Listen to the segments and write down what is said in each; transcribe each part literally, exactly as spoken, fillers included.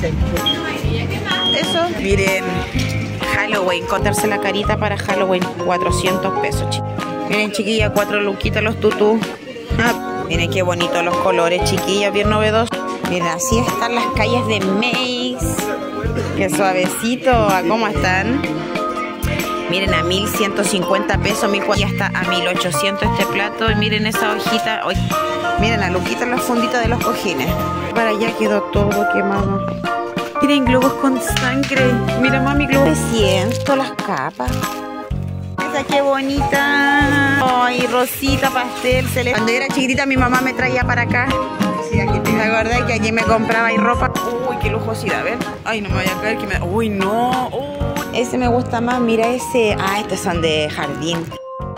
Eso, miren, Halloween, cortarse la carita para Halloween, cuatrocientos pesos, chicos. Miren, chiquilla, cuatro luquitas los tutú. Ah, miren qué bonitos los colores, chiquillas, bien novedosos. Miren, así están las calles de Maze. Qué suavecito, ¿a cómo están? Miren, a mil ciento cincuenta pesos, mi ya está a mil ochocientos este plato. Y miren esa hojita. Ay, miren la luquita en la fundita de los cojines. Para allá quedó todo quemado. Miren, globos con sangre. Mira, mami, globos. Me siento las capas. Esa qué bonita. Ay, rosita, pastel, celeste. Cuando yo era chiquitita, mi mamá me traía para acá. Sí, aquí te acordáis que aquí me compraba y ropa. Uy, qué lujosidad, ¿ven? Ay, no me vaya a caer que me... Uy, no. Uy. Ese me gusta más, mira ese. Ah, estos son de jardín.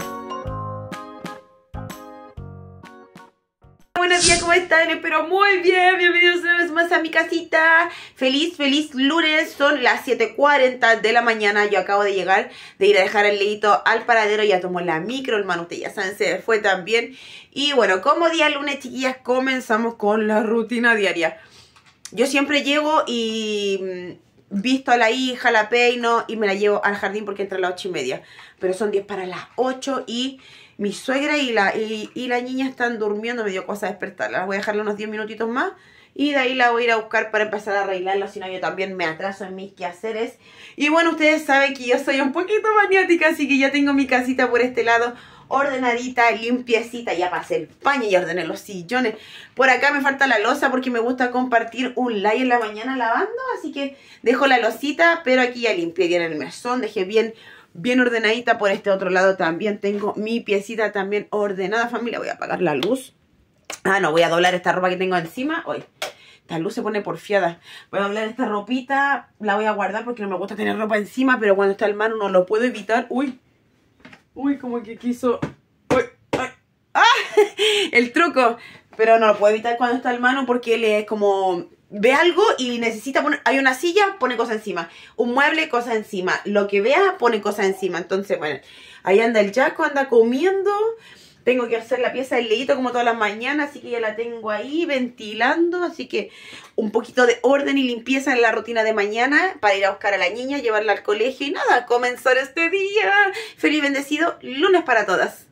Buenos días, ¿cómo están? Espero muy bien. Bienvenidos una vez más a mi casita. Feliz, feliz lunes. Son las siete cuarenta de la mañana. Yo acabo de llegar de ir a dejar el leito al paradero. Ya tomó la micro, el Manu, ustedes ya saben, se fue también. Y bueno, como día lunes, chiquillas, comenzamos con la rutina diaria. Yo siempre llego y... visto a la hija, la peino y me la llevo al jardín porque entra a las ocho y media. Pero son diez para las ocho y mi suegra y la, y, y la niña están durmiendo. Me dio cosa despertarla. Voy a dejarle unos diez minutitos más y de ahí la voy a ir a buscar para empezar a arreglarla. Si no, yo también me atraso en mis quehaceres. Y bueno, ustedes saben que yo soy un poquito maniática, así que ya tengo mi casita por este lado ordenadita, limpiecita. Ya pasé el paño y ordené los sillones. Por acá me falta la loza porque me gusta compartir un live en la mañana lavando, así que dejo la losita, pero aquí ya limpié bien el mesón, dejé bien, bien ordenadita. Por este otro lado también tengo mi piecita también ordenada, familia. Voy a apagar la luz. Ah, no, voy a doblar esta ropa que tengo encima. Hoy esta luz se pone porfiada. Voy a doblar esta ropita, la voy a guardar porque no me gusta tener ropa encima, pero cuando está el Manu no lo puedo evitar. Uy. Uy, como que quiso... Uy, ay. ¡Ah! El truco. Pero no lo puedo evitar cuando está el Manu porque él es como... ve algo y necesita poner... hay una silla, pone cosas encima. Un mueble, cosas encima. Lo que vea, pone cosas encima. Entonces, bueno, ahí anda el Jaco, anda comiendo. Tengo que hacer la pieza del leíto como todas las mañanas, así que ya la tengo ahí ventilando. Así que un poquito de orden y limpieza en la rutina de mañana para ir a buscar a la niña, llevarla al colegio y nada, comenzar este día. Feliz bendecido lunes para todas.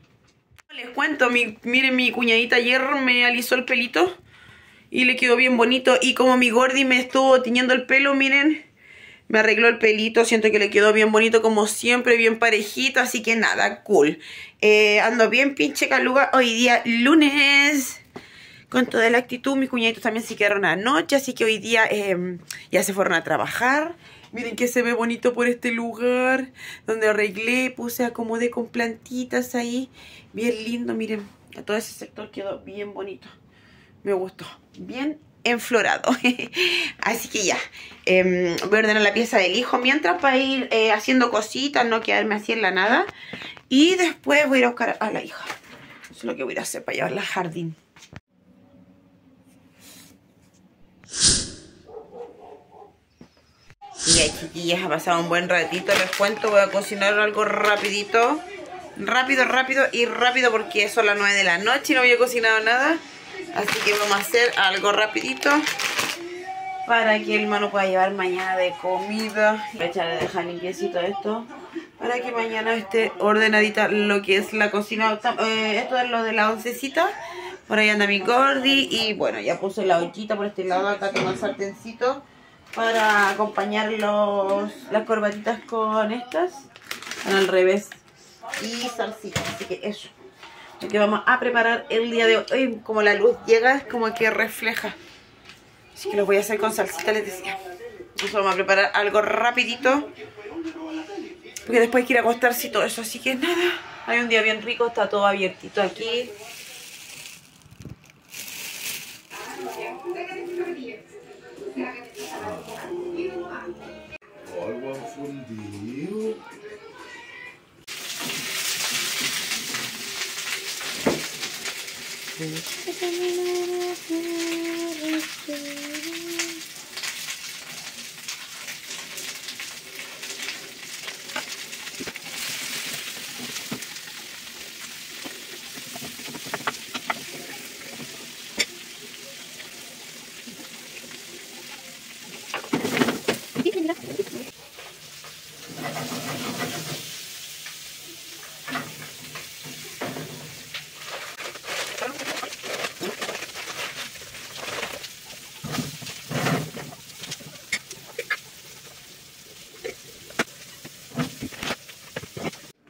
Les cuento, mi, miren, mi cuñadita ayer me alisó el pelito y le quedó bien bonito. Y como mi Gordi me estuvo tiñendo el pelo, miren, me arregló el pelito. Siento que le quedó bien bonito como siempre, bien parejito. Así que nada, cool. Eh, ando bien pinche caluga hoy día lunes. Con toda la actitud. Mis cuñaditos también se quedaron anoche. Así que hoy día eh, ya se fueron a trabajar. Miren que se ve bonito por este lugar. Donde arreglé, puse, acomodé con plantitas ahí. Bien lindo, miren. Todo ese sector quedó bien bonito. Me gustó. Bien enflorado. Así que ya. Eh, voy a ordenar la pieza del hijo mientras para ir eh, haciendo cositas. No quedarme así en la nada. Y después voy a ir a buscar a la hija. Eso es lo que voy a ir a hacer para llevarla al jardín. Y ya, chiquillas, ha pasado un buen ratito. Les cuento, voy a cocinar algo rapidito. Rápido, rápido y rápido porque son las nueve de la noche y no había cocinado nada. Así que vamos a hacer algo rapidito para que el hermano pueda llevar mañana de comida. Voy a echarle, dejar limpiecito esto para que mañana esté ordenadita lo que es la cocina. Eh, esto es lo de la oncecita. Por ahí anda mi Gordi. Y bueno, ya puse la ollita por este lado. Acá tengo el sartencito para acompañar los, las corbatitas con estas. Al revés. Y salsita. Así que eso. Lo que vamos a preparar el día de hoy. Como la luz llega, es como que refleja. Así que lo voy a hacer con salsita, les decía. Entonces vamos a preparar algo rapidito. Porque después hay que ir a acostarse y todo eso. Así que nada, hay un día bien rico. Está todo abiertito aquí. Algo fundido.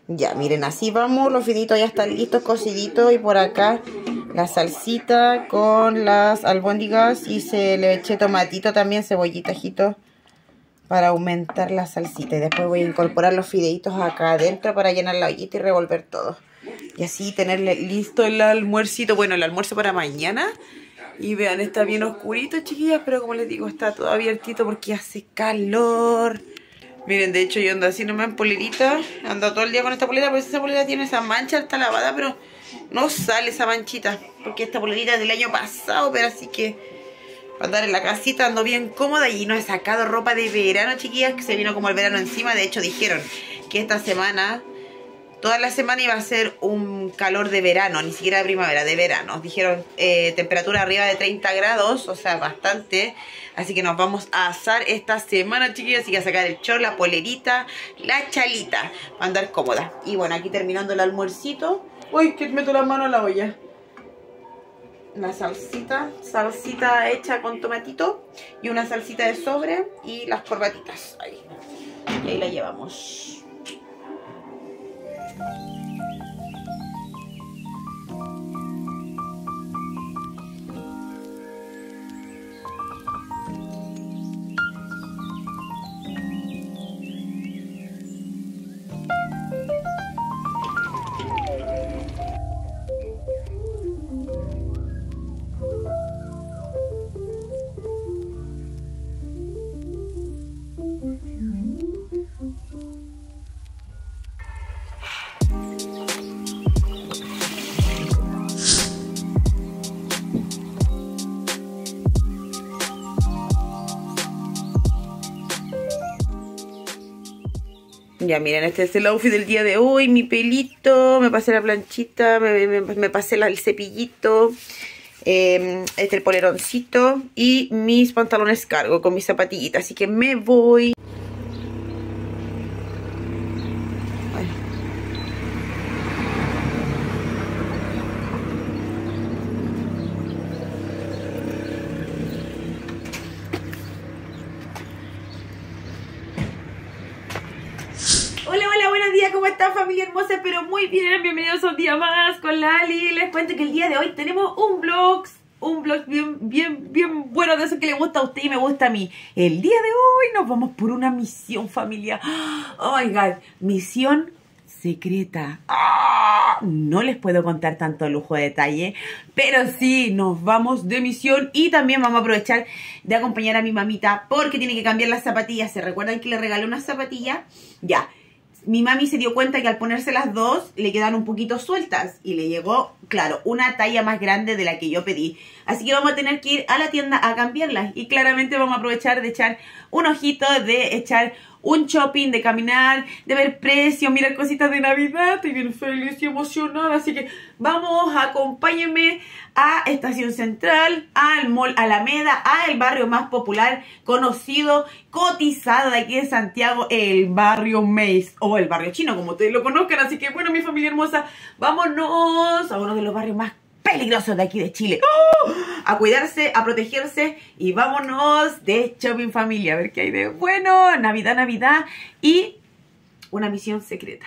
Ya, miren, así vamos. Los fiditos ya están listos, cociditos. Y por acá la salsita con las albóndigas. Y se le eché tomatito también, cebollita, ajito, para aumentar la salsita. Y después voy a incorporar los fideitos acá adentro para llenar la ollita y revolver todo. Y así tenerle listo el almuercito. Bueno, el almuerzo para mañana. Y vean, está bien oscurito, chiquillas. Pero como les digo, está todo abiertito porque hace calor. Miren, de hecho yo ando así nomás en polerita. Ando todo el día con esta polera. Porque esa polera tiene esa mancha, está lavada, pero no sale esa manchita. Porque esta polerita es del año pasado. Pero así que para andar en la casita ando bien cómoda. Y no he sacado ropa de verano, chiquillas, que se vino como el verano encima. De hecho dijeron que esta semana, toda la semana iba a ser un calor de verano. Ni siquiera de primavera, de verano. Dijeron eh, temperatura arriba de treinta grados. O sea, bastante. Así que nos vamos a asar esta semana, chiquillas. Así que a sacar el short, la polerita, la chalita, para andar cómoda. Y bueno, aquí terminando el almuercito. Uy, que meto las manos en la olla. La salsita, salsita hecha con tomatito. Y una salsita de sobre. Y las corbatitas. Ahí. Y ahí la llevamos. Ya miren, este es el outfit del día de hoy. Mi pelito, me pasé la planchita, me, me, me pasé la, el cepillito, eh, este es el poleroncito y mis pantalones cargo con mis zapatillitas. Así que me voy. ¿Cómo están, familia hermosa? Pero muy bien, bienvenidos a un día más con Lali. Les cuento que el día de hoy tenemos un vlog, un vlog bien, bien, bien bueno, de eso que le gusta a usted y me gusta a mí. El día de hoy nos vamos por una misión, familia. Oh my god, misión secreta. ¡Ah! No les puedo contar tanto lujo de detalle, pero sí, nos vamos de misión y también vamos a aprovechar de acompañar a mi mamita porque tiene que cambiar las zapatillas. ¿Se recuerdan que le regalé unas zapatillas? Ya. Mi mami se dio cuenta que al ponerse las dos le quedan un poquito sueltas y le llegó, claro, una talla más grande de la que yo pedí. Así que vamos a tener que ir a la tienda a cambiarlas y claramente vamos a aprovechar de echar un ojito, de echar un shopping, de caminar, de ver precios, mirar cositas de Navidad. Estoy bien feliz y emocionada, así que vamos, acompáñenme a Estación Central, al Mall Alameda, al barrio más popular, conocido, cotizado de aquí de Santiago, el barrio Mace, o el barrio chino, como ustedes lo conozcan. Así que bueno, mi familia hermosa, vámonos a uno de los barrios más peligrosos de aquí de Chile. ¡Oh! A cuidarse, a protegerse y vámonos de shopping, familia, a ver qué hay de bueno. Navidad, Navidad y una misión secreta.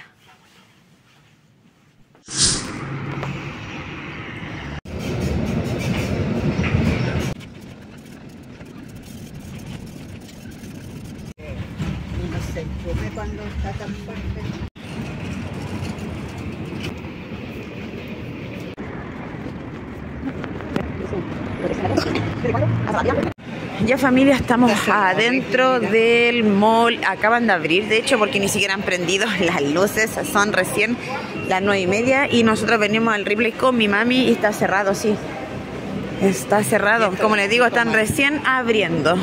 No se chupe cuando está tan fuerte. Ya, familia, estamos adentro del mall. Acaban de abrir, de hecho, porque ni siquiera han prendido las luces. Son recién las nueve y media y nosotros venimos al Ripley con mi mami y está cerrado, sí. Está cerrado. Como les digo, están recién abriendo.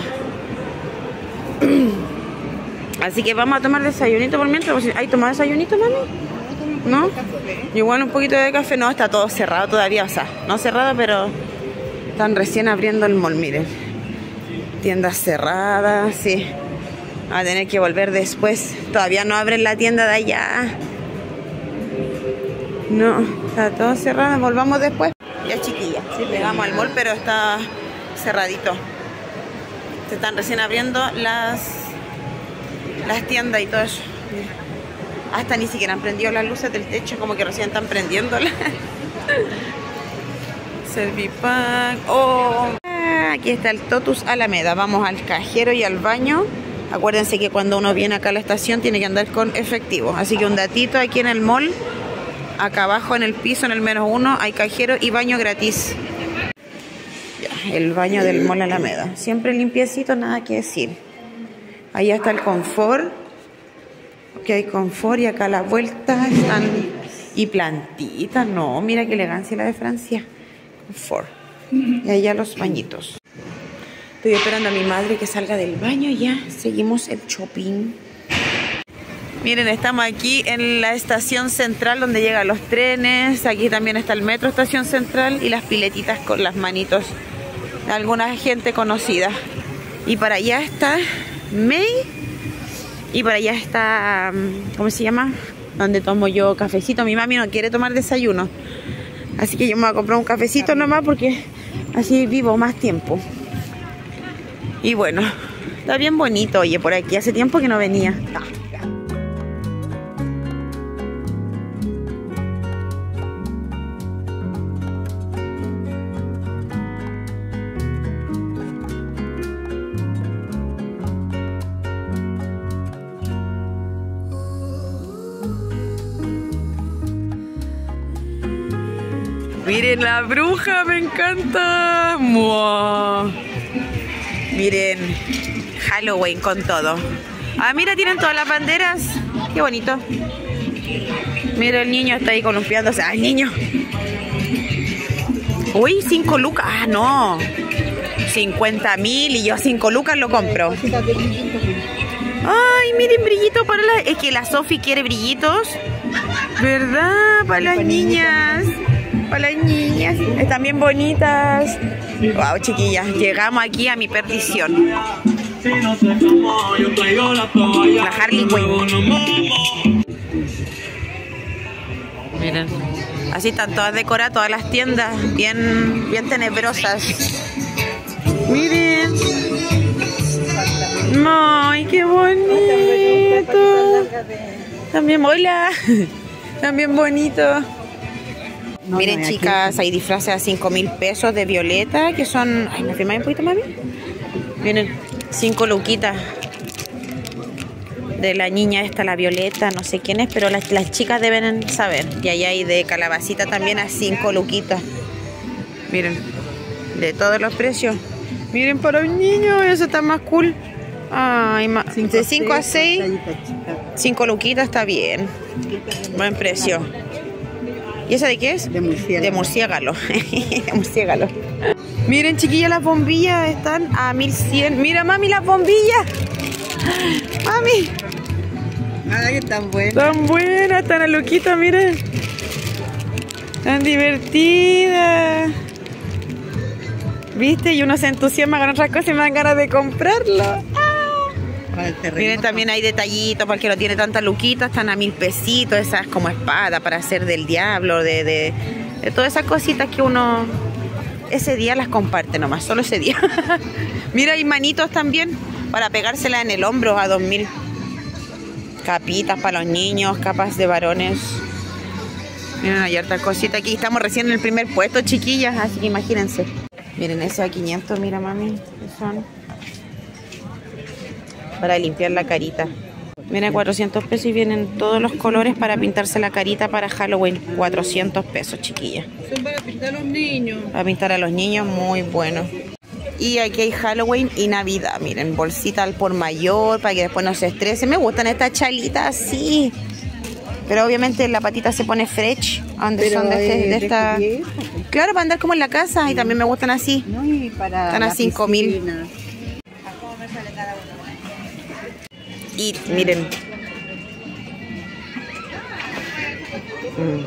Así que vamos a tomar desayunito por mientras. ¿Hay tomado desayunito, mami? ¿No? Igual un poquito de café. No, está todo cerrado todavía. O sea, no cerrado, pero están recién abriendo el mall, miren. Tiendas cerradas, sí. Va a tener que volver después. Todavía no abren la tienda de allá. No, está todo cerrado. Volvamos después. Ya, chiquilla. Sí, llegamos al mall, pero está cerradito. Se están recién abriendo las, las tiendas y todo eso. Hasta ni siquiera han prendido las luces del techo, como que recién están prendiéndolas. Servipack. Oh, aquí está el Totus Alameda. Vamos al cajero y al baño. Acuérdense que cuando uno viene acá a la estación tiene que andar con efectivo. Así que un datito, aquí en el mall, acá abajo en el piso, en el menos uno, hay cajero y baño gratis. Ya, el baño del mall Alameda. Siempre limpiecito, nada que decir. Allá está el confort. Aquí hay confort y acá a la vuelta están... Y plantitas, no, mira qué elegancia la de Francia. Confort. Y allá los bañitos. Estoy esperando a mi madre que salga del baño y ya seguimos el shopping. Miren, estamos aquí en la estación central donde llegan los trenes. Aquí también está el metro estación central y las piletitas con las manitos de alguna gente conocida. Y para allá está May. Y para allá está, ¿cómo se llama? Donde tomo yo cafecito. Mi mami no quiere tomar desayuno. Así que yo me voy a comprar un cafecito nomás porque así vivo más tiempo. Y bueno, está bien bonito, oye, por aquí. Hace tiempo que no venía. Miren la bruja, me encanta. ¡Mua! Miren, Halloween con todo. Ah, mira, tienen todas las banderas. Qué bonito. Mira, el niño está ahí columpiándose. ¡Ay, niño! Uy, cinco lucas. Ah, no. cincuenta mil y yo a cinco lucas lo compro. Ay, miren, brillito para la... Es que la Sofi quiere brillitos. ¿Verdad? Para las niñas. Para las niñas. Están bien bonitas. Wow, chiquillas, llegamos aquí a mi perdición. La Harley Quinn. Miren, así están todas decoradas, todas las tiendas, bien, bien tenebrosas. Miren. Ay, qué bonito. También, hola. También bonito. No, miren, no, chicas, hay disfraces a cinco mil pesos de violeta, que son... Ay, ¿me firmáis un poquito más bien? Miren, cinco luquitas. De la niña esta, la Violeta, no sé quién es, pero las, las chicas deben saber. Y ahí hay de calabacita también a cinco luquitas. Miren, de todos los precios. Miren, para un niño, eso está más cool. Ay, ma... de cinco a seis, cinco luquitas está bien. Buen precio. ¿Y esa de qué es? De murciélago. De murciélago. De murciélago. Miren, chiquillas, las bombillas están a mil cien. Mira, mami, las bombillas. Mami. Ay, tan buenas. Tan buenas, tan a loquita, miren. Tan divertidas. ¿Viste? Y uno se entusiasma con otras cosas y me dan ganas de comprarlo. ¡Ah! Miren, también hay detallitos para el que no tiene tantas luquitas, están a mil pesitos, esas como espada para hacer del diablo, de, de, de todas esas cositas que uno ese día las comparte nomás, solo ese día. Mira, hay manitos también para pegárselas en el hombro a dos mil. Capitas para los niños, capas de varones. Miren, hay harta cosita aquí. Estamos recién en el primer puesto, chiquillas, así que imagínense. Miren, ese a quinientos, mira, mami, ¿qué son? Para limpiar la carita. Miren, cuatrocientos pesos y vienen todos los colores para pintarse la carita para Halloween. cuatrocientos pesos, chiquillas. Son para pintar a los niños. Para pintar a los niños, muy bueno. Y aquí hay Halloween y Navidad. Miren, bolsita al por mayor para que después no se estrese. Me gustan estas chalitas así. Pero obviamente la patita se pone fresh. Donde son de, este, de esta... Claro, para andar como en la casa. Y también me gustan así. No, y para están a cinco mil. Y miren. Mm.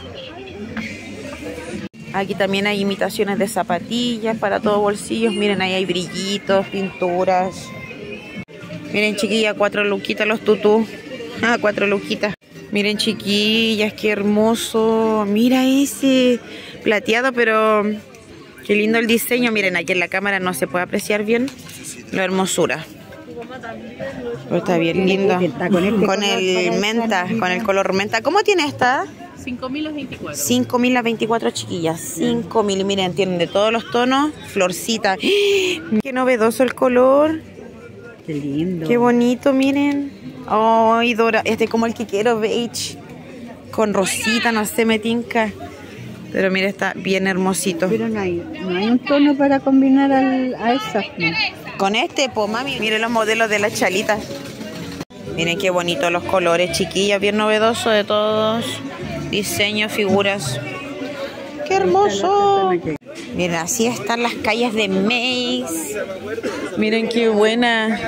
Aquí también hay imitaciones de zapatillas para todos bolsillos. Miren, ahí hay brillitos, pinturas. Miren, chiquillas, cuatro luquitas los tutús. Ah, cuatro luquitas. Miren, chiquillas, qué hermoso. Mira ese plateado, pero qué lindo el diseño. Miren, aquí en la cámara no se puede apreciar bien la hermosura. Pero está bien lindo. Con el menta, con el color menta. ¿Cómo tiene esta? cinco mil veinticuatro. cinco mil las veinticuatro, chiquillas. cinco mil, miren, tienen de todos los tonos. Florcita. Qué novedoso el color. Qué lindo. Qué bonito, miren. Ay, Dora. Este es como el que quiero, beige. Con rosita, no sé, me tinca. Pero mira, está bien hermosito. Pero no hay, no hay un tono para combinar al, a esas, ¿no? Con este, pues, mami. Miren los modelos de las chalitas. Miren qué bonitos los colores, chiquillas. Bien novedoso de todos. Diseños, figuras. ¡Qué hermoso! Miren, así están las calles de Mace. Miren qué buena.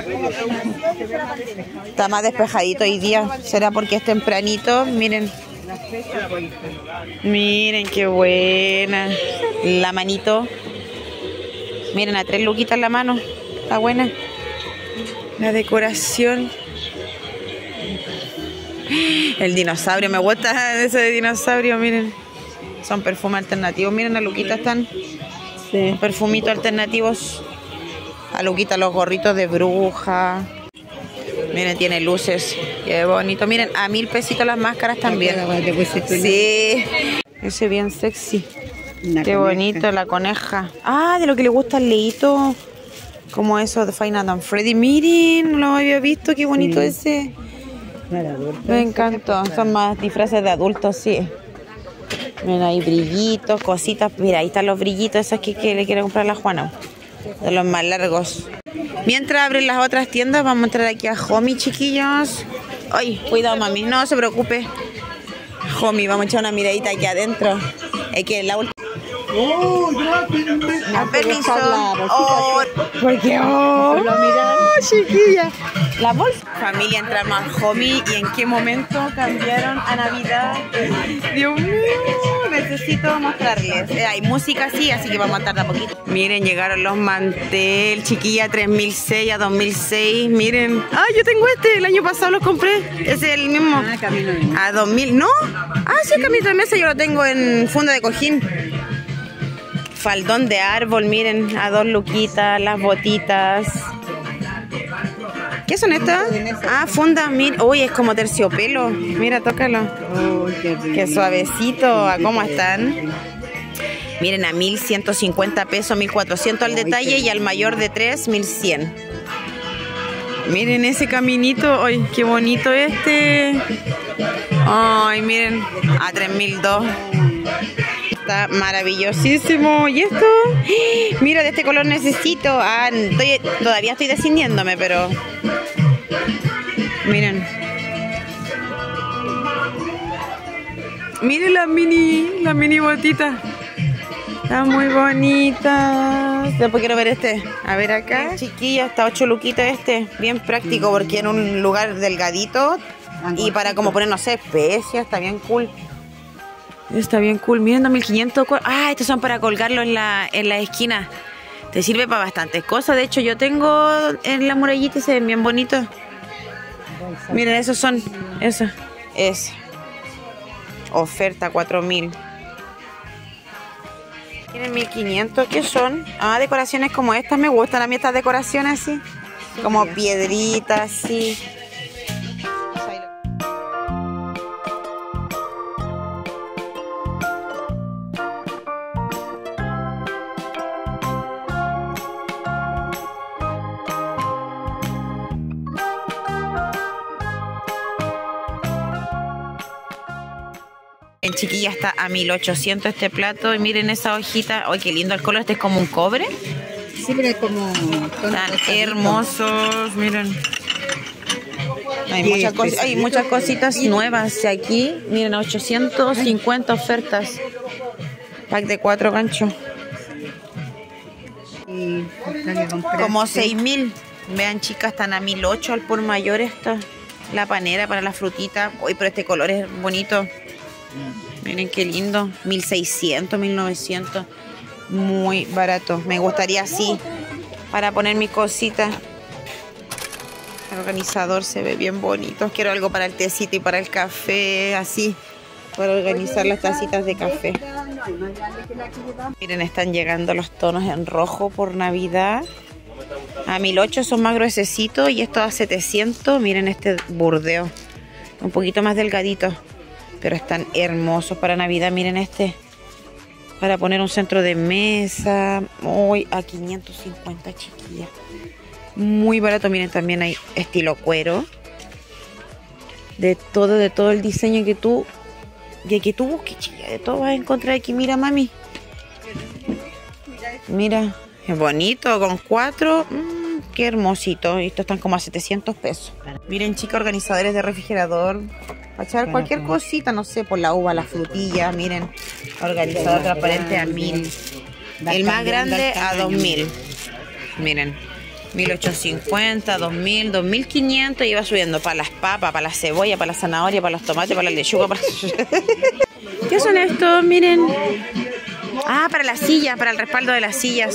Está más despejadito hoy día. ¿Será porque es tempranito? Miren. Miren qué buena. La manito. Miren, a tres luquitas la mano. Está buena. La decoración. El dinosaurio, me gusta ese de dinosaurio, miren. Son perfumes alternativos. Miren, a Luquita están sí. Perfumitos alternativos. A Luquita los gorritos de bruja. Miren, tiene luces. Qué bonito. Miren, a mil pesitos las máscaras también. Sí. Ese bien sexy. Una Qué coneja. Bonito, la coneja. Ah, de lo que le gusta al Leito. Como eso de Five Nights at Freddy. Miren, no lo había visto. Qué bonito sí. Ese. Me encantó. Son más disfraces de adultos, sí. Miren, hay brillitos, cositas. Mira, ahí están los brillitos. Esos que, que le quiere comprar la Juana. De los más largos. Mientras abren las otras tiendas, vamos a entrar aquí a Homey, chiquillos. Ay, cuidado, mami. No se preocupe. Homey, vamos a echar una miradita aquí adentro. Es que la última. ¡Oh, ya! No, permiso. Oh, porque, oh, oh, chiquilla. La bolsa. Familia, entramos al Homey y en qué momento cambiaron a Navidad. Dios mío, necesito mostrarles. Eh, hay música así, así que vamos a tardar poquito. Miren, llegaron los mantel, chiquilla, tres mil seis a dos mil seis. Miren. Ah, yo tengo este, el año pasado los compré. Es el mismo. Ah, camino de mesa. A dos mil, ¿no? Ah, sí, el camino de mesa yo lo tengo en funda de cojín. Faldón de árbol, miren, a dos luquitas, las botitas. ¿Qué son estas? Ah, funda, mira. Uy, es como terciopelo. Mira, tócalo. Oh, qué, qué suavecito. ¿A cómo están? Miren, a mil ciento cincuenta pesos, mil cuatrocientos al detalle y al mayor de tres, mil cien. Miren ese caminito. Ay, qué bonito este. Ay, miren, a tres mil dos. Está maravillosísimo. ¿Y esto? Mira, de este color necesito. Ah, estoy, todavía estoy decidiéndome, pero... Miren. Miren la mini, la mini botita. Está muy bonita. Después quiero ver este. A ver acá. Chiquilla, está ocho luquitas este. Bien práctico porque en un lugar delgadito. Y para como poner, no sé, especias. Está bien cool. Está bien cool. Miren, dos mil quinientos. Ah, estos son para colgarlo en la, en la esquina. Te sirve para bastantes cosas. De hecho, yo tengo en la murallita y se ven bien bonitos. Miren, esos son. Eso. Es. Oferta cuatro mil. Miren, mil quinientos. ¿Qué son? Ah, decoraciones como estas. Me gustan a mí estas decoraciones así. Como piedritas, así. En chiquilla está a mil ochocientos este plato. Y miren esa hojita. ¡Ay, qué lindo el color! Este es como un cobre. Sí, pero es como... Tan hermosos, miren. Hay muchas, cos hay muchas cositas nuevas aquí. Miren, a ochocientos cincuenta ofertas. Pack de cuatro ganchos. Como seis mil. Vean, chicas, están a mil ocho al por mayor esta. La panera para la frutita. Uy, pero este color es bonito. Miren qué lindo. mil seiscientos, mil novecientos. Muy barato. Me gustaría así para poner mis cositas. El organizador se ve bien bonito. Quiero algo para el tecito y para el café. Así. Para organizar las tacitas de café. Miren, están llegando los tonos en rojo por Navidad. A mil ochocientos son más gruesecitos y estos a setecientos. Miren este burdeo. Un poquito más delgadito. Pero están hermosos para Navidad. Miren este. Para poner un centro de mesa. Hoy a quinientos cincuenta, chiquillas. Muy barato. Miren, también hay estilo cuero. De todo, de todo el diseño que tú... De que tú busques, chiquilla. De todo vas a encontrar aquí. Mira, mami. Mira. Es bonito. Con cuatro. Mmm, qué hermosito. Y estos están como a setecientos pesos. Miren, chicas, organizadores de refrigerador. Para echar cualquier cosita, no sé, por la uva, la frutilla, miren. Organizador transparente a mil. El más grande a dos mil. Miren. mil ochocientos cincuenta, dos mil, dos mil quinientos y va subiendo para las papas, para la cebolla, para la zanahoria, para los tomates, para la lechuga. Para... ¿Qué son estos? Miren. Ah, para las sillas, para el respaldo de las sillas.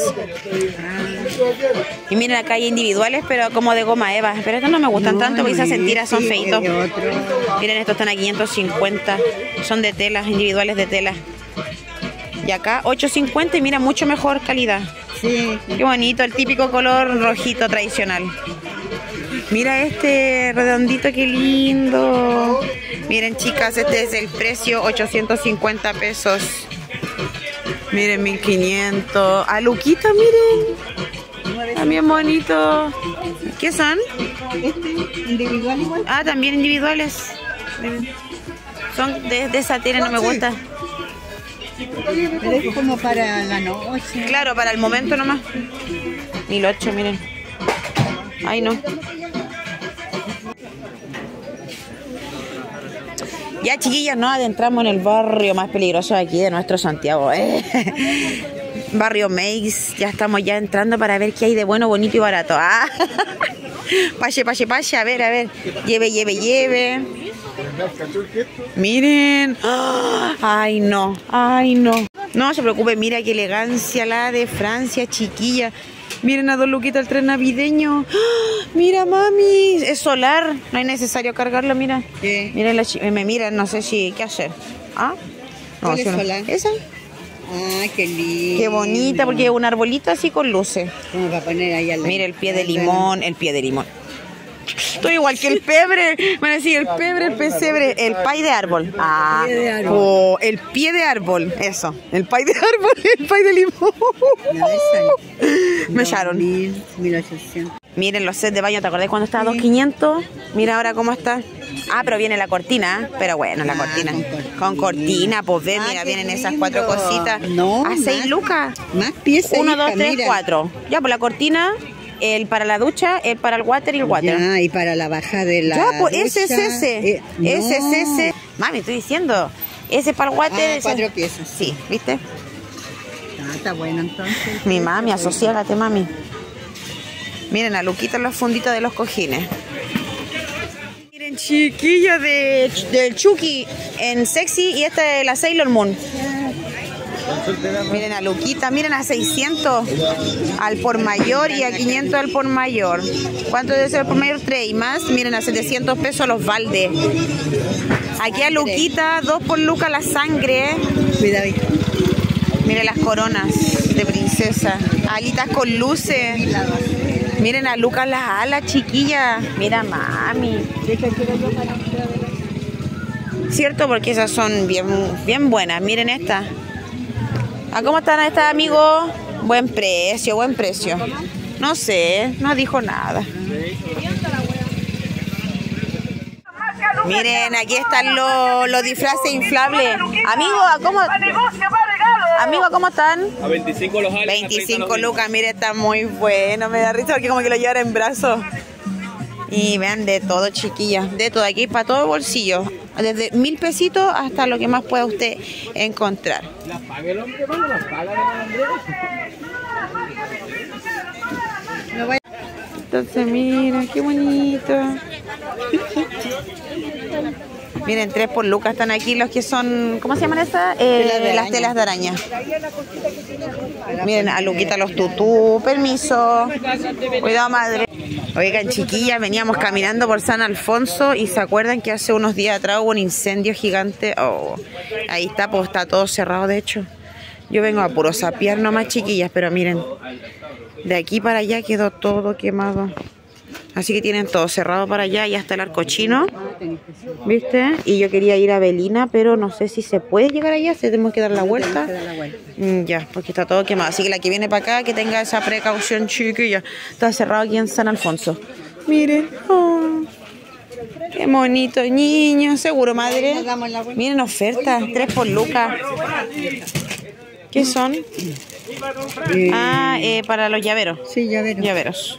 Y miren, acá hay individuales, pero como de goma eva. Pero estos no me gustan tanto porque esas sentiras son feitos. Miren, estos están a quinientos cincuenta. Son de tela, individuales de tela. Y acá ochocientos cincuenta y mira, mucho mejor calidad. Sí. Qué bonito, el típico color rojito tradicional. Mira este redondito, qué lindo. Miren, chicas, este es el precio, ochocientos cincuenta pesos. Miren, mil quinientos. A Luquita, miren. También bonito. ¿Qué son? Este, individual igual. Ah, también individuales. Miren. Son de, de esa tela, no me gusta. Pero es como para la noche. Claro, para el momento nomás. mil ocho, miren. Ay, no. Ya, chiquillas, nos adentramos en el barrio más peligroso de aquí de nuestro Santiago. ¿eh? Barrio Meix. Ya estamos ya entrando para ver qué hay de bueno, bonito y barato. Ah. Pache, pache, pache. A ver, a ver. Lleve, lleve, lleve. Miren. Ay, no. Ay, no. No se preocupe. Mira qué elegancia la de Francia, chiquilla. Miren a Don Luquita el tren navideño. ¡Ah! Mira, mami. Es solar. No es necesario cargarlo, mira. ¿Qué? Miren, la me miran, no sé si qué hacer. ¿Ah? No, ¿Cuál es si no. solar? ¿Esa? Ah, qué lindo. Qué bonita, porque es un arbolito así con luces. Como para poner ahí al lado. Mira el pie de limón, el pie de limón. Estoy igual que el pebre. Van a decir el pebre, el pesebre, el pay de árbol. Ah, pie de árbol. oh, el pie de árbol, eso. El pay de árbol, el pay de limón. No, esa. Me echaron. mil, mil ochocientos. Miren los sets de baño, ¿te acordás cuando estaba a dos mil quinientos? Mira ahora cómo está. Ah, pero viene la cortina, ¿eh? Pero bueno, la Ah, cortina. con cortina. Con cortina, pues ve, Ah, mira, qué vienen esas lindo. cuatro cositas. No, a seis más. lucas. Más piezas. Uno, hija, dos, tres, mira. cuatro. Ya, pues la cortina, el para la ducha, el para el water y el water. Ya, y para la baja de la Ya, pues ducha, ese es ese. eh, no. Ese es ese. Mami, estoy diciendo. Ese para el water. Ah, ese- cuatro piezas. Sí, ¿viste? Ah, está bueno entonces. Mi mami, asociégate, mami. Miren, a Luquita los funditos de los cojines. Miren, chiquillos de, del Chucky en sexy y esta de la Sailor Moon. Miren a Luquita, miren a seiscientos al por mayor y a quinientos al por mayor. ¿Cuánto debe ser el por mayor? tres y más. Miren a setecientos pesos los baldes. Aquí a Luquita, dos por Luca la sangre. Cuidado, hija. Miren las coronas de princesa. Alitas con luces. Miren a Lucas las alas, chiquilla. Mira, mami. Cierto, porque esas son bien, bien buenas. Miren esta. ¿A cómo están estas, amigos? Buen precio, buen precio. No sé, no dijo nada. Miren, aquí están los, los disfraces inflables. Amigos, ¿cómo? Amigos, ¿cómo están? A veinticinco los aliens. veinticinco lucas, mire, está muy bueno. Me da risa porque como que lo llevan en brazos. Y vean, de todo, chiquillas. De todo, aquí para todo bolsillo. Desde mil pesitos hasta lo que más pueda usted encontrar. ¿Las paga el hombre, mano? ¿Las paga el hombre? Entonces, mira, qué bonito. Miren, tres por lucas están aquí los que son, ¿cómo se llaman esas? Eh, Telas de las araña. telas de araña. Miren, a Luquita los tutú, permiso. Cuidado, madre. Oigan, chiquillas, veníamos caminando por San Alfonso y se acuerdan que hace unos días atrás hubo un incendio gigante. Oh, ahí está, pues está todo cerrado, de hecho. Yo vengo a puro sapear nomás, chiquillas, pero miren. De aquí para allá quedó todo quemado. Así que tienen todo cerrado para allá. Ya está el arco chino. ¿Viste? Y yo quería ir a Avelina, pero no sé si se puede llegar allá. Se tenemos que dar la vuelta. Mm, ya, porque está todo quemado. Así que la que viene para acá, que tenga esa precaución, chiquilla. Está cerrado aquí en San Alfonso. Miren. Oh, qué bonito niño. Seguro, madre. Miren, ofertas. Tres por lucas. ¿Qué son? Eh, Ah, eh, para los llaveros. Sí, llaveros. Llaveros.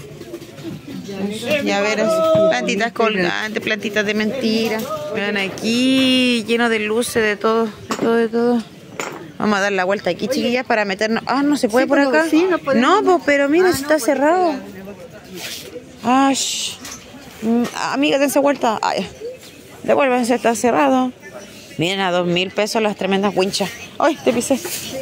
Llaveros, plantitas colgantes, plantitas de mentira. Vean aquí, lleno de luces, de todo, de todo, de todo. Vamos a dar la vuelta aquí, chiquillas, para meternos. Ah, no se puede Sí, por pero acá. sí, no podemos. No, pues, pero mira, está cerrado. Ay, mm, amiga, dense vuelta. Ay, devuélvanse, está cerrado. Miren, a dos mil pesos las tremendas winchas. Ay, te pisé.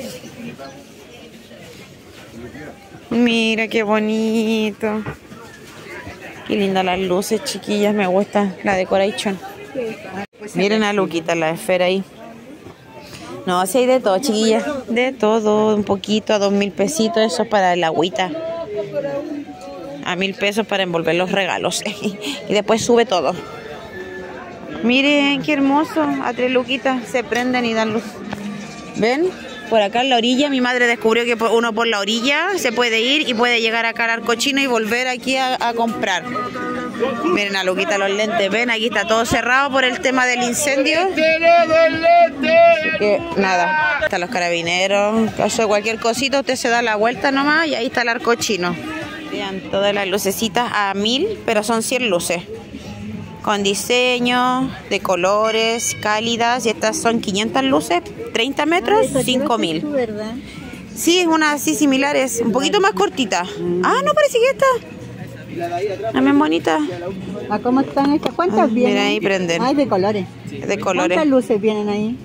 Mira qué bonito. Qué lindas las luces, chiquillas. Me gusta la decoration. Miren a Luquita, la esfera ahí. No, sí hay de todo, chiquillas. De todo, un poquito, a dos mil pesitos. Eso es para el agüita. A mil pesos para envolver los regalos. Y después sube todo. Miren, qué hermoso. A tres luquitas se prenden y dan luz. ¿Ven? Por acá en la orilla, mi madre descubrió que uno por la orilla se puede ir y puede llegar acá al arco chino y volver aquí a, a comprar. Miren a Luquita los lentes, ven, aquí está todo cerrado por el tema del incendio. Así que nada, están los carabineros, caso de cualquier cosita usted se da la vuelta nomás y ahí está el arco chino. Vean todas las lucecitas a mil, pero son cien luces. Con diseño, de colores, cálidas, y estas son quinientas luces, treinta metros, cinco mil. Sí, es una así similares, un poquito más cortita. Ah, no, parece que esta. También bonita. ¿A cómo están estas? ¿Cuántas Ah, vienen? mira, ahí prenden. Ay, de colores. De colores. ¿Cuántas luces vienen ahí?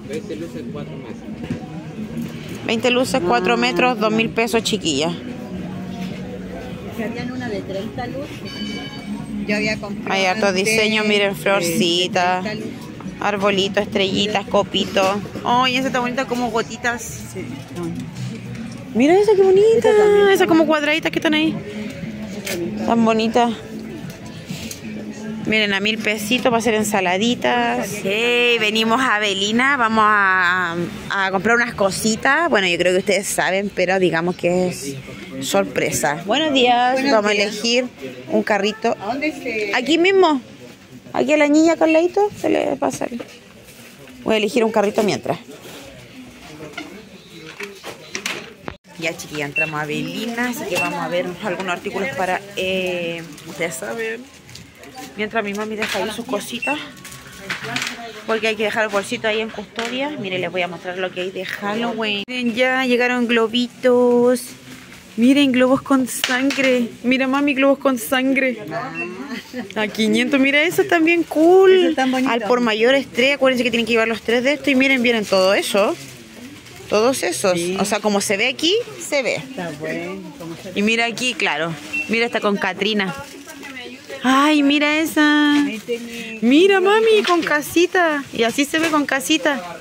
veinte luces, cuatro metros, dos mil pesos, chiquilla. Habían una de treinta luces. Yo había comprado. Hay hartos diseños, miren, florcitas, arbolitos, estrellitas, copitos. Ay, esa está bonita como gotitas. Sí. Mira esa, qué bonita. Esa también Esa como cuadraditas que están ahí. Tan bonitas. Miren, a mil pesitos para hacer ensaladitas. Hey, venimos a Avelina, vamos a, a comprar unas cositas. Bueno, yo creo que ustedes saben, pero digamos que es sorpresa. Buenos días, Buenos vamos días. a elegir un carrito. ¿A dónde se...? Aquí mismo, aquí a la niña con ladito, se le pasa. Voy a elegir un carrito mientras. Ya, chiquilla, entramos a Avelina, así que vamos a ver algunos artículos para, eh, ustedes saben, mientras mi mami deja ahí sus cositas, porque hay que dejar el bolsito ahí en custodia. Miren, les voy a mostrar lo que hay de Halloween. Miren, ya llegaron globitos. Miren, globos con sangre. Mira, mami, globos con sangre. A quinientos, mira, eso también cool. Eso es tan bonito. Al por mayores tres, acuérdense que tienen que llevar los tres de esto. Y miren, vienen todo eso. Todos esos. Sí. O sea, como se ve aquí, se ve. Está bueno. ¿Cómo se... Y mira aquí, claro. Mira, está con Katrina. Ay, mira esa. Mira, mami, con casita. Y así se ve con casita.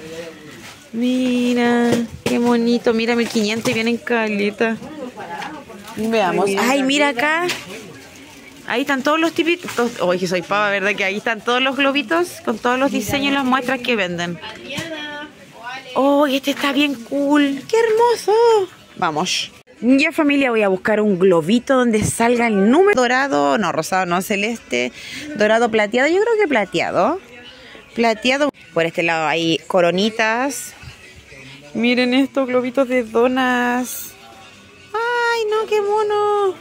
Mira, qué bonito. Mira, mil quinientos y vienen caleta. Veamos. Ay, mira acá. Ahí están todos los típicos. Oye, que soy pava, ¿verdad? Que ahí están todos los globitos con todos los diseños y las muestras que venden. Oh, este está bien cool. ¡Qué hermoso! Vamos. Ya, familia, voy a buscar un globito donde salga el número dorado. No, rosado, no, celeste. Dorado, plateado. Yo creo que plateado. Plateado. Por este lado hay coronitas. Miren estos globitos de donas. ¡Ay, no, qué mono!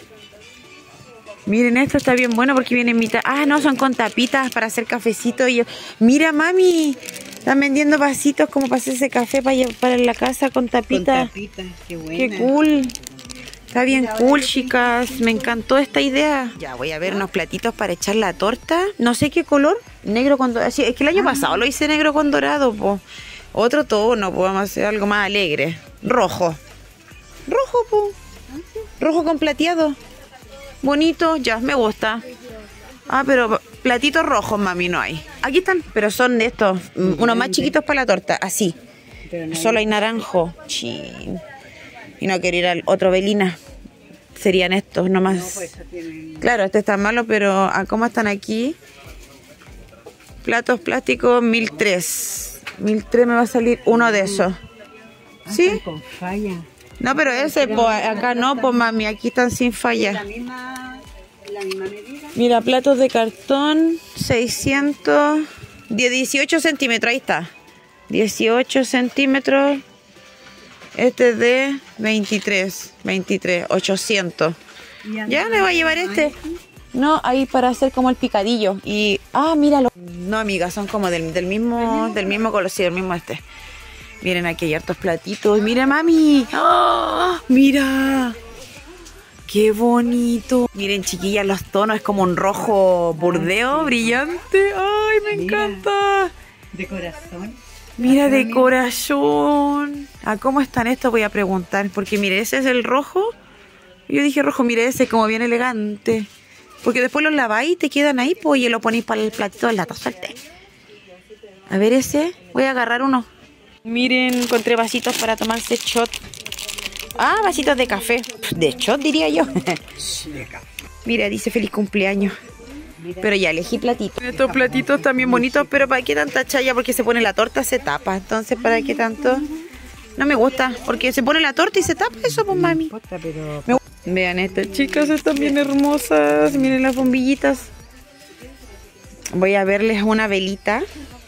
Miren, esto está bien bueno porque viene en mitad. Ah, no, son con tapitas para hacer cafecito. Y yo... Mira, mami. Están vendiendo vasitos como para hacerse café para llevar para la casa con tapita. Con tapita, qué buena. Qué cool. Está bien cool, chicas. Me encantó esta idea. Ya, voy a ver unos platitos para echar la torta. No sé qué color. Negro con dorado. Sí, es que el año pasado lo hice negro con dorado, po. Otro tono, pues vamos a hacer algo más alegre. Rojo. Rojo, po. Rojo con plateado. Bonito, ya, me gusta. Ah, pero platitos rojos, mami, no hay. Aquí están, pero son de estos, mm, unos más chiquitos para la torta, así. Pero no hay- Solo hay naranjo. Chin. Y no quiero ir al otro Avelina. serían estos nomás. Claro, este está malo, pero ¿a cómo están aquí? Platos plásticos, mil tres. mil tres me va a salir uno de esos. ¿Sí? Con falla. No, pero ese, po, acá no, pues mami, aquí están sin falla. La misma, la misma medida. Mira, platos de cartón, seiscientos, dieciocho centímetros, ahí está. dieciocho centímetros. Este es de veintitrés, veintitrés, ochocientos. ¿Ya me va a llevar este? No, ahí para hacer como el picadillo. Y, ah, míralo. No, amiga, son como del, del mismo, del mismo color, sí, del mismo este. Miren, aquí hay hartos platitos. Mira, mami. ¡Oh! Mira. Qué bonito. Miren, chiquillas, los tonos. Es como un rojo burdeo brillante. Ay, me Mira. encanta. De corazón. Mira, de corazón. ¿A cómo están estos? Voy a preguntar. Porque mire, ese es el rojo. Yo dije rojo, mire ese, como bien elegante. Porque después los laváis y te quedan ahí, pues, y lo ponéis para el platito de lata. Suelte. A ver ese. Voy a agarrar uno. Miren, encontré vasitos para tomarse shot. Ah, vasitos de café. De shot, diría yo. Mira, dice feliz cumpleaños. Pero ya elegí platitos. Estos platitos también bonitos, pero ¿para qué tanta chaya? Porque se pone la torta, se tapa. Entonces, ¿para qué tanto? No me gusta, porque se pone la torta y se tapa eso, pues, mami. Me... Vean estas chicas, están bien hermosas. Miren las bombillitas. Voy a verles una velita.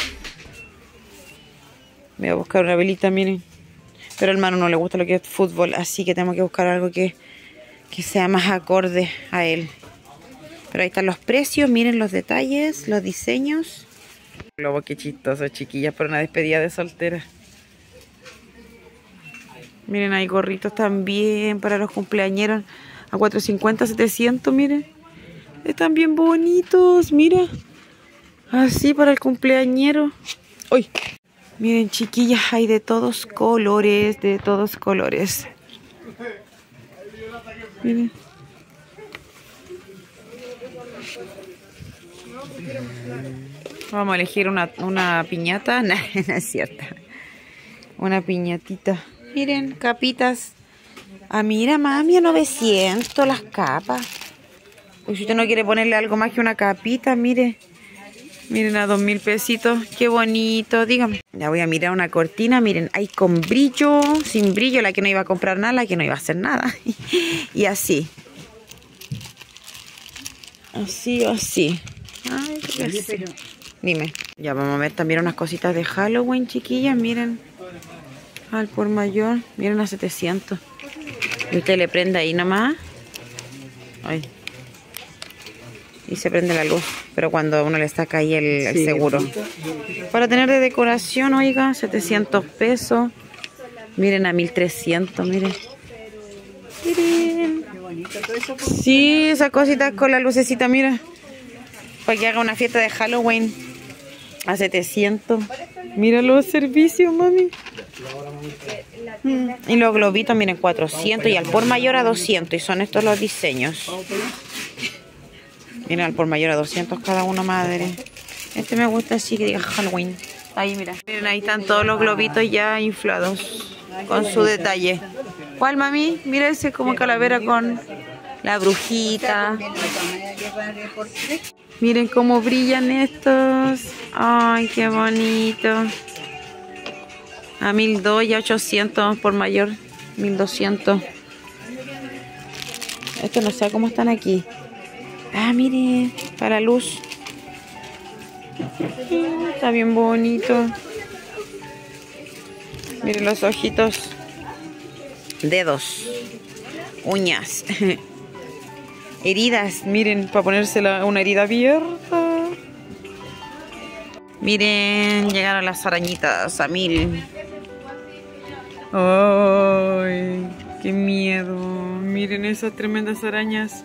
Voy a buscar una velita, miren. Pero al hermano no le gusta lo que es fútbol, así que tengo que buscar algo que, que sea más acorde a él. Pero ahí están los precios, miren los detalles, los diseños. Globo, qué chistoso, chiquillas, para una despedida de soltera. Miren, hay gorritos también para los cumpleañeros. A cuatrocientos cincuenta, setecientos, miren. Están bien bonitos, mira. Así para el cumpleañero. ¡Uy! Miren, chiquillas, hay de todos colores, de todos colores. Miren. Vamos a elegir una, una piñata. No, no es cierta. Una piñatita. Miren, capitas. Ah, mira, mami, a novecientos las capas. Pues si usted no quiere ponerle algo más que una capita, mire. Miren, a dos mil pesitos. Qué bonito, dígame. Ya voy a mirar una cortina. Miren, hay con brillo, sin brillo, la que no iba a comprar nada, la que no iba a hacer nada. Y así. Así o así. Ay, qué Oye, pero... Dime. Ya vamos a ver también unas cositas de Halloween, chiquillas. Miren. Al por mayor. Miren a setecientos. Y usted le prende ahí nomás. Ay. Y se prende la luz. Pero cuando uno le saca ahí el, el Sí, seguro. Para tener de decoración, oiga, setecientos pesos. Miren a mil trescientos, miren. Miren. Qué bonito todo eso. Sí, esa cosita con la lucecita, mira. Para que haga una fiesta de Halloween. A setecientos. Mira los servicios, mami. Mm. Y los globitos, miren, cuatrocientos. Y al por mayor a doscientos. Y son estos los diseños. Miren, al por mayor a doscientos cada uno, madre. Este me gusta así, que diga Halloween. Ahí, mira. Miren, ahí están todos los globitos ya inflados. Con su detalle. ¿Cuál, mami? Mira ese como calavera con la brujita. Miren cómo brillan estos. Ay, qué bonito. A mil dos y a ochocientos por mayor. mil doscientos. Esto no sé cómo están aquí. Ah, mire, para luz. Está bien bonito. Miren los ojitos. Dedos. Uñas. Heridas. Miren, para ponérsela una herida abierta. Miren, llegaron las arañitas a mil. Ay, qué miedo. Miren esas tremendas arañas.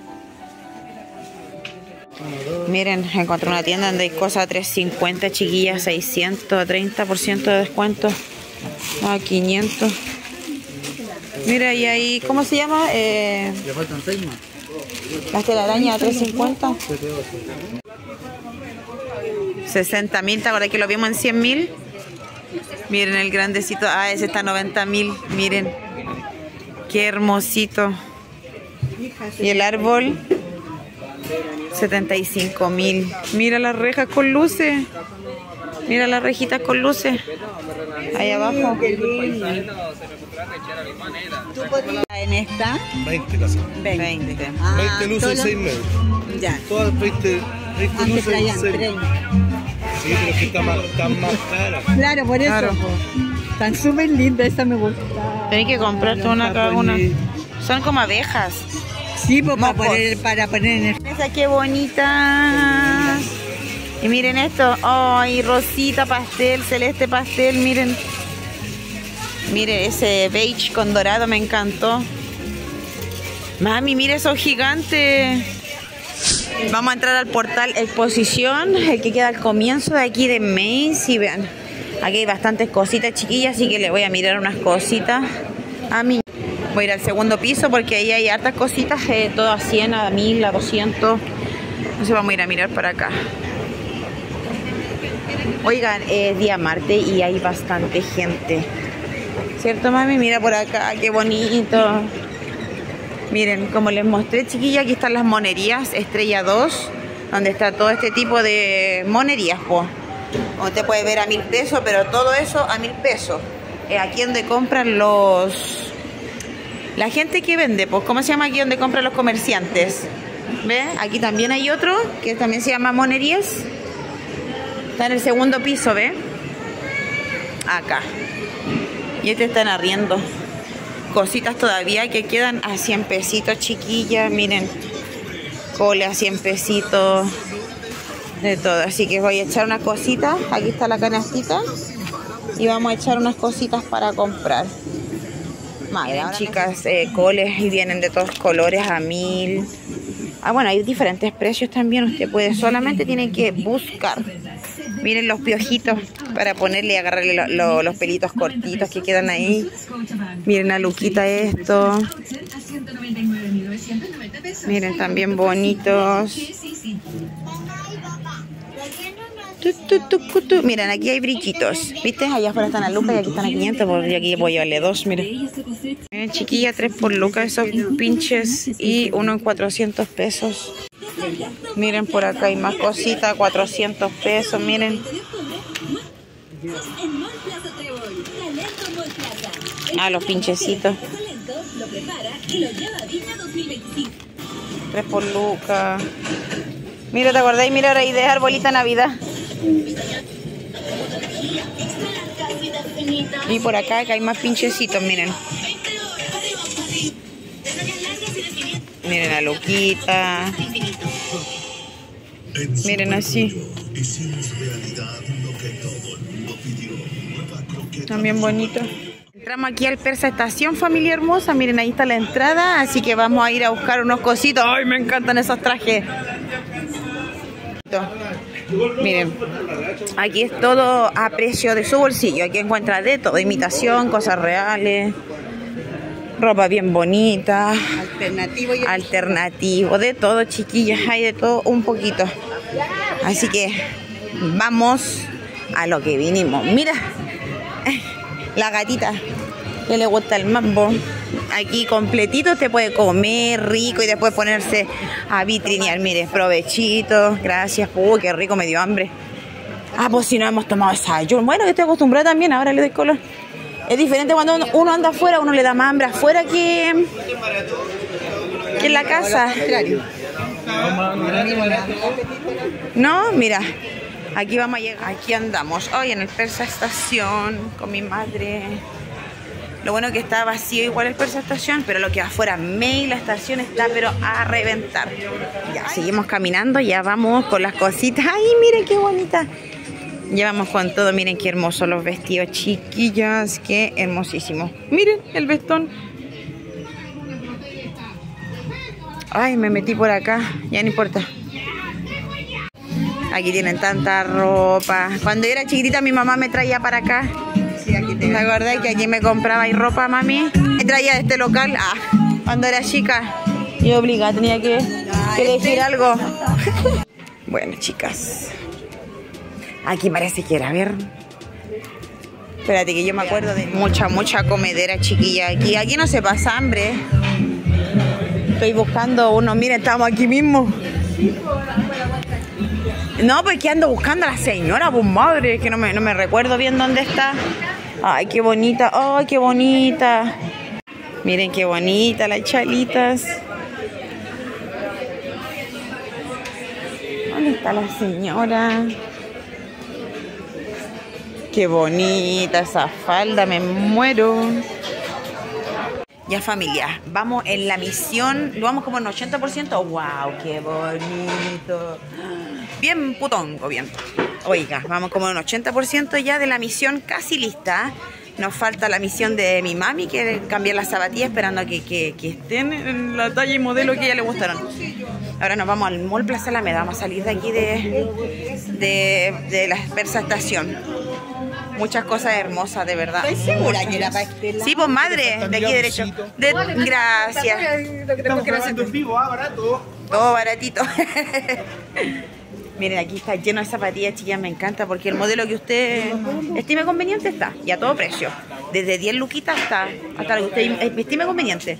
Miren, encontré una tienda donde hay cosas a trescientos cincuenta, chiquillas, seiscientos, a treinta por ciento de descuento. A quinientos. Mira, y ahí, ¿cómo se llama? Eh, Le faltan seis más. las telarañas a trescientos cincuenta. sesenta mil, ¿te acuerdas que lo vimos en cien mil? Miren el grandecito. Ah, ese está a noventa mil. Miren. Qué hermosito. Y el árbol, setenta y cinco mil. Mira las rejas con luces. Mira las rejitas con luces. Ahí abajo. ¿En esta? veinte casas. veinte. Ah, veinte luces solo- y seis metros. Ya. Todas veinte, veinte Antes luces y traían seis. treinta. Sí, pero es que está más, está más cara. Claro, por eso. Claro. po. Están súper lindas, esa me gusta. Tenés que comprarte una cada una. Son como abejas. Sí, pues para Mocos. poner, para poner en el... Esa qué bonita. Y miren esto. Ay, rosita pastel, celeste pastel, miren. Miren ese beige con dorado, me encantó. Mami, mira esos gigantes. Vamos a entrar al portal exposición, el que queda al comienzo de aquí de Macy's. Y vean, aquí hay bastantes cositas chiquillas, así que le voy a mirar unas cositas a mí. Voy a ir al segundo piso porque ahí hay hartas cositas, eh, todo a cien, a mil, a doscientos. Entonces vamos a ir a mirar para acá. Oigan, es día martes y hay bastante gente. ¿Cierto, mami? Mira por acá, qué bonito. Miren, como les mostré, chiquilla, aquí están las monerías Estrella dos, donde está todo este tipo de monerías, pues. Usted puede ver a mil pesos, pero todo eso a mil pesos. Eh, aquí donde compran los... La gente que vende, pues, ¿cómo se llama aquí donde compran los comerciantes? ¿Ve? Aquí también hay otro, que también se llama monerías. Está en el segundo piso, ¿ve? Acá. Y este está en arriendo. Cositas todavía que quedan a cien pesitos, chiquillas. Miren, cole a cien pesitos. De todo. Así que voy a echar unas cositas. Aquí está la canastita. Y vamos a echar unas cositas para comprar. Miren, chicas, eh, coles y vienen de todos colores a mil. Ah, bueno, hay diferentes precios también. Usted puede, solamente tiene que buscar. Miren los piojitos para ponerle y agarrarle lo, lo, los pelitos cortitos que quedan ahí. Miren la luquita esto. Miren, también bonitos. Tu, tu, tu, tu, tu. Miren, aquí hay brillitos. ¿Viste? Allá afuera están a lucas y aquí están a quinientos. Porque aquí voy a llevarle dos, miren. Miren, chiquilla, tres por lucas esos pinches. Y uno en cuatrocientos pesos. Miren, por acá hay más cositas, cuatrocientos pesos, miren. Ah, los pinchecitos. Tres por lucas. Mira, ¿te acordáis? Mira, ahora ahí de arbolita Navidad. Y por acá que hay más pinchecitos, miren. Miren la loquita. Miren así. También bonito. Entramos aquí al Persa Estación, familia hermosa. Miren, ahí está la entrada. Así que vamos a ir a buscar unos cositos. ¡Ay, me encantan esos trajes! Miren, aquí es todo a precio de su bolsillo. Aquí encuentra de todo, imitación, cosas reales, ropa bien bonita, Alternativo y... alternativo, de todo, chiquillas, hay de todo un poquito. Así que vamos a lo que vinimos. Mira, la gatita que le gusta el mambo. Aquí completito te puede comer rico y después ponerse a vitrinear. Mire, provechito, gracias. Uy, qué rico, me dio hambre. Ah, pues si no hemos tomado desayuno. Bueno, yo estoy acostumbrada también, ahora le doy color. Es diferente cuando uno, uno anda afuera, uno le da más hambre afuera que, que en la casa. No, mira, aquí vamos a llegar, aquí andamos. Hoy en el Persa Estación con mi madre. Lo bueno es que está vacío igual el Persa Estación, pero lo que afuera, May, la estación está pero a reventar. Ya, seguimos caminando, ya vamos con las cositas. ¡Ay, miren qué bonita! Ya vamos con todo, miren qué hermosos los vestidos, chiquillas, qué hermosísimo. Miren el vestón. Ay, me metí por acá, ya no importa. Aquí tienen tanta ropa. Cuando yo era chiquitita mi mamá me traía para acá. ¿Te acordás que aquí me compraba y ropa, mami? Me traía de este local. Ah, cuando era chica. Y obligada, tenía que, que elegir algo. Bueno, chicas. Aquí parece que era ver. Espérate que yo me acuerdo de mucha, mucha comedera, chiquilla. Aquí, aquí no se pasa hambre. Estoy buscando uno. Miren, estamos aquí mismo. No, pues que ando buscando a la señora, pues madre, que no me, no me recuerdo bien dónde está. Ay, qué bonita, ay, qué bonita. Miren qué bonita las chalitas. ¿Dónde está la señora? Qué bonita esa falda, me muero. Ya familia, vamos en la misión, lo vamos como en ochenta por ciento. ¡Wow! ¡Qué bonito! Bien putongo, bien. Oiga, vamos como en un ochenta por ciento ya de la misión casi lista. Nos falta la misión de mi mami, que es cambiar las zapatillas, esperando que, que, que estén en la talla y modelo que a ella le gustaron. Ahora nos vamos al Mall Plaza Alameda, vamos a salir de aquí de, de, de la Persa Estación. Muchas cosas hermosas, de verdad. ¿Estás segura que era para este lado? Sí, pues madre, de aquí derecho. De, gracias. Estamos grabando en vivo, ah, barato. Todo baratito. Miren, aquí está lleno de zapatillas, chicas, me encanta porque el modelo que usted estime conveniente está, y a todo precio. Desde diez luquitas hasta, hasta lo que usted estime conveniente.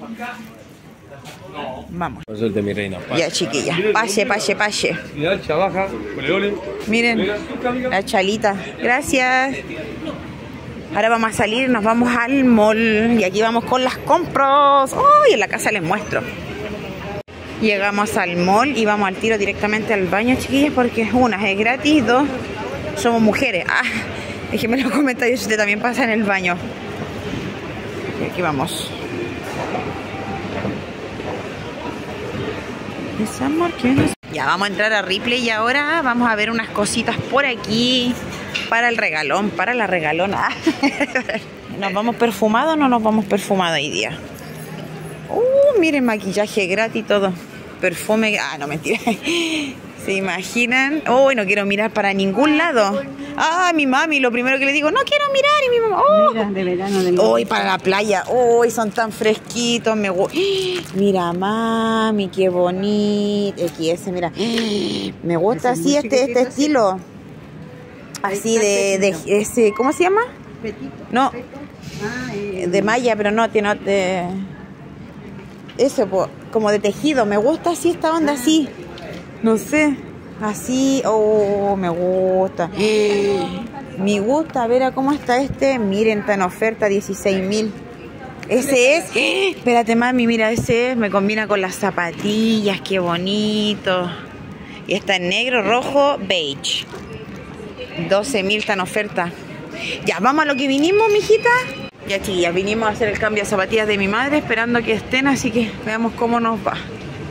Vamos. Suerte, mi reina. Ya, chiquilla. Pase, pase, pase. Mira, chavaja. Ole, ole. Miren, la chalita. Gracias. Ahora vamos a salir, nos vamos al mall. Y aquí vamos con las compras. ¡Uy! En la casa les muestro. Llegamos al mall y vamos al tiro directamente al baño, chiquillas, porque una es gratis, dos somos mujeres. Ah, déjenme en los comentarios si usted también pasa en el baño. Y aquí vamos. Ya vamos a entrar a Ripley y ahora vamos a ver unas cositas por aquí para el regalón, para la regalona. ¿Nos vamos perfumados o no nos vamos perfumados hoy día? Uh, miren, maquillaje gratis y todo. Perfume, ah, no, mentira. ¿Se imaginan? Uy, oh, no quiero mirar para ningún lado. Ah, mi mami, lo primero que le digo, no quiero mirar. Y mi mamá, oh. Mira, de verano. De Uy, para la playa. Uy, son tan fresquitos. Me gusta. Mira, mami, qué bonito. X S, mira. Me gusta así este, este estilo. Así de, de ese, ¿cómo se llama? Petito. No, Ah, eh, de malla, pero no, tiene de... Eso, po, como de tejido. Me gusta así esta onda, así. No sé. Así. Oh, me gusta. Me gusta. A ver a cómo está este. Miren, está en oferta, dieciséis mil. Ese es. Espérate, mami, mira, ese es. Me combina con las zapatillas. Qué bonito. Y está en negro, rojo, beige. doce mil está en oferta. Ya, vamos a lo que vinimos, mijita. Ya, chiquillas, vinimos a hacer el cambio de zapatillas de mi madre, esperando que estén, así que veamos cómo nos va.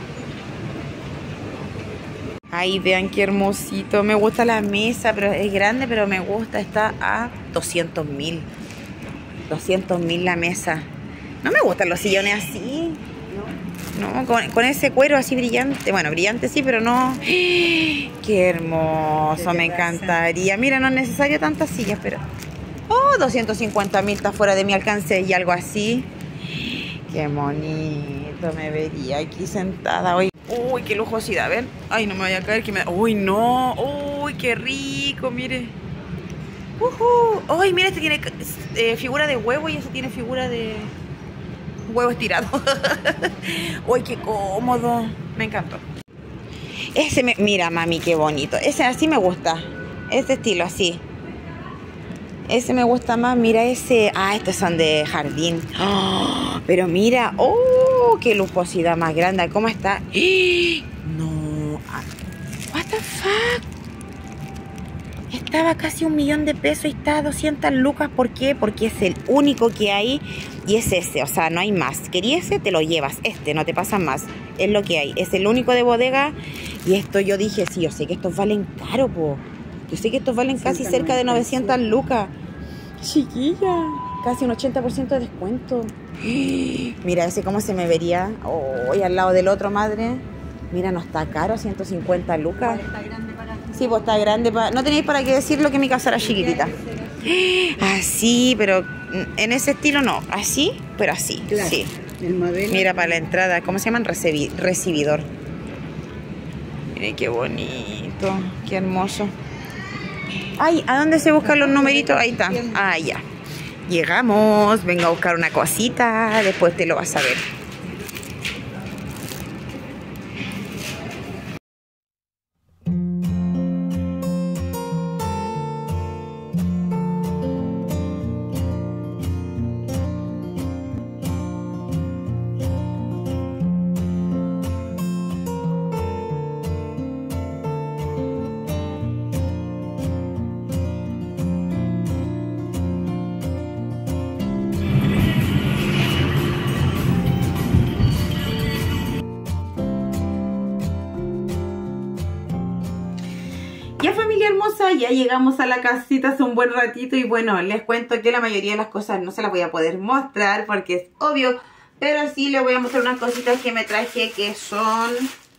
Ay, vean qué hermosito. Me gusta la mesa, pero es grande, pero me gusta. Está a doscientos mil. doscientos mil la mesa. No me gustan los sillones así. No, con, con ese cuero así brillante. Bueno, brillante sí, pero no. Qué hermoso, me encantaría. Mira, no es necesario tantas sillas, pero... Oh, doscientos cincuenta mil está fuera de mi alcance y algo así. Qué bonito me vería aquí sentada hoy. Uy, qué lujosidad, a ver. Ay, no me vaya a caer que me... Uy, no. Uy, qué rico, mire. Uh-huh. Uy, mira, este tiene eh, figura de huevo y este tiene figura de... huevo estirado. Uy, qué cómodo. Me encantó. Ese me... Mira, mami, qué bonito. Ese así me gusta. Este estilo así. Ese me gusta más. Mira ese. Ah, estos son de jardín. Oh, pero mira. Oh, qué lujosidad más grande. ¿Cómo está? No. What the fuck. Estaba casi un millón de pesos y está a doscientas lucas. ¿Por qué? Porque es el único que hay y es ese. O sea, no hay más. ¿Querías ese? Te lo llevas. Este, no te pasan más. Es lo que hay. Es el único de bodega. Y esto yo dije, sí, yo sé que estos valen caro, po. Yo sé que estos valen casi cerca de novecientas lucas. Chiquilla, casi un ochenta por ciento de descuento. Mira ese cómo se me vería. Oh, y al lado del otro, madre. Mira, no está caro, ciento cincuenta lucas. está grande para... Sí, pues está grande. Para... No tenéis para qué decirlo que mi casa era chiquitita. Así, pero en ese estilo no. Así, pero así. Claro, sí. el modelo. Mira, para la entrada, ¿cómo se llaman? Recibi... Recibidor. Miren qué bonito, qué hermoso. Ay, ¿a dónde se buscan los numeritos? Ahí está. Ah, ya. Llegamos. Venga a buscar una cosita. Después te lo vas a ver. familia hermosa, ya llegamos a la casita hace un buen ratito y bueno, les cuento que la mayoría de las cosas no se las voy a poder mostrar porque es obvio, pero sí les voy a mostrar unas cositas que me traje que son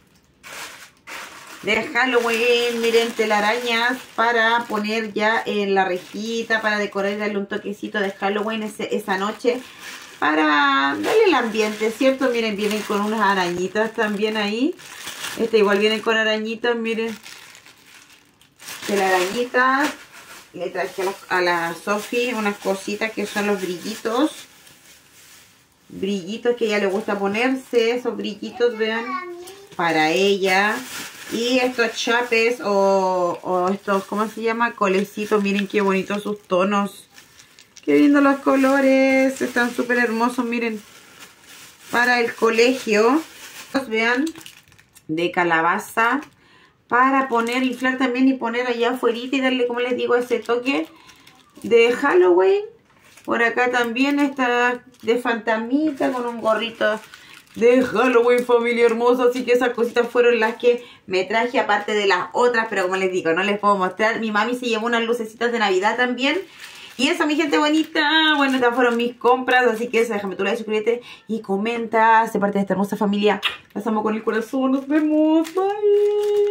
de Halloween. Miren, telarañas para poner ya en la rejita, para decorar y darle un toquecito de Halloween ese, esa noche, para darle el ambiente, ¿cierto? Miren, vienen con unas arañitas también ahí. Este igual vienen con arañitas, miren. Telarañitas. Le traje a la, a la Sofi unas cositas que son los brillitos. Brillitos que a ella le gusta ponerse. Esos brillitos, vean, para ella. Y estos chapes o, o estos, ¿cómo se llama? Colecitos. Miren qué bonitos sus tonos. Qué lindos los colores. Están súper hermosos, miren. Para el colegio. Vean. De calabaza. Para poner, inflar también y poner allá afuera y darle, como les digo, ese toque de Halloween. Por acá también está de fantasmita con un gorrito de Halloween, familia hermosa. Así que esas cositas fueron las que me traje, aparte de las otras, pero como les digo, no les puedo mostrar. Mi mami se llevó unas lucecitas de Navidad también. Y eso, mi gente bonita, bueno, estas fueron mis compras, así que eso, déjame tu like, suscríbete y comenta, sé parte de esta hermosa familia. Las amo con el corazón, nos vemos, bye.